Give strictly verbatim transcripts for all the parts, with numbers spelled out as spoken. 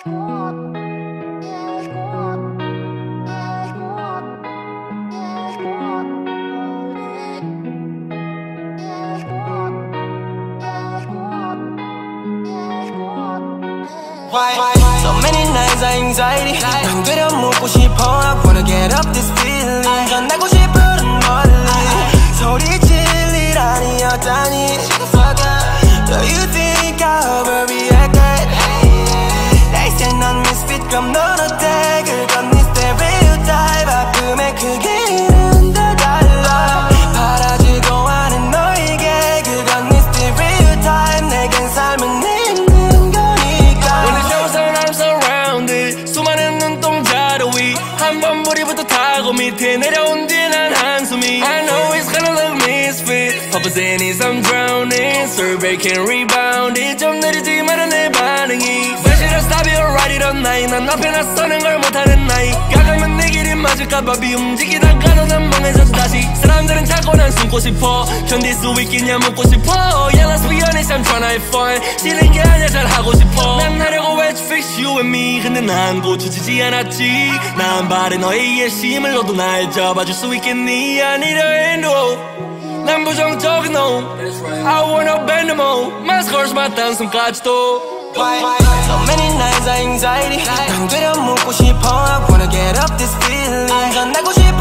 So many nights I anxiety 난 되려 묻고 싶어 I wanna get up this feeling 전하고 싶은 멀리 소리칠 일 아니었다니 Do you think I overreacted They say 넌 misfit 그럼 넌 어때 그건 네 stereotype 아픔의 크기는 다 달라 바라지도 않은 너에게 그건 네 stereotype 내겐 삶은 있는 거니까 When the show's on I'm surrounded 수많은 눈동자로 위 한 번 머리부터 타고 밑에 내려온 뒤 난 한숨이 I know it's gonna look misfit Purpose in it I'm drowning Survey can rebound it 좀 느리지 말은 내 반응이 Better stop it or ride it all night 난 앞에 나서는 걸 못하는 나이 가가면 내 길이 맞을까봐 비움직이다가도 난 멍해져서 다시 사람들은 자꾸 난 숨고 싶어 견딜 수 있겠냐 묻고 싶어 Yeah let's be honest I'm tryna have fun 싫은 게 아니야 잘하고 싶어 난 하려고 wedge fix you and me 근데 난 고쳐지지 않았지 난 바래 너의 예심을 너도 날 잡아줄 수 있겠니 I need a hand 난 부정적인 no I wanna bend them all My scars my 단숨까지도 Why? So many nights I anxiety 난 되려 묻고 싶어 I wanna get up this feeling 전하고 싶은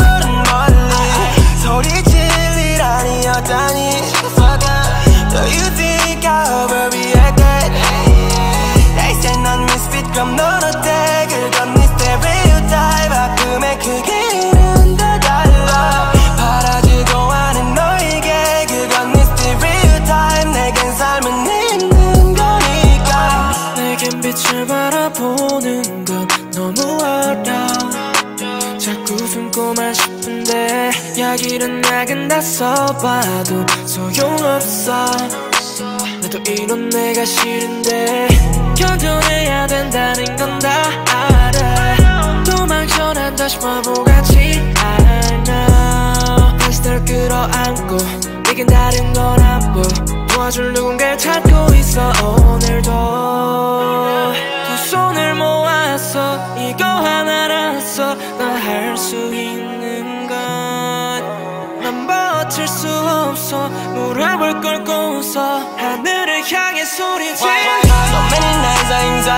멀리 소리칠 일 아니었다니 Do you think I overreacted They say 넌 misfit 그럼 넌 어때 그건 네 stereotype 아픔의 크기는 다 달라 바라지도 않은 너에게 그건 네 stereotype 내겐 삶은 있는 거니까 내겐 빛을 바라보는 건 너무 어려워 자꾸 숨고만 싶은데 여기는 약은 다 써봐도 소용없어 나도 이런 내가 싫은데 견뎌내야 된다는 건 다 알아 도망쳐 난 다시 바보같이 I know 다시 널 끌어안고 내겐 다른 건 안 보여 도와줄 누군가를 찾고 있어 오늘도 두 손을 모아서 이거 하나라서 나 할 수 있는 건 난 버틸 수 없어 무릎을 꿇고 웃어 하늘을 향해 소리쳐 So many nights I anxiety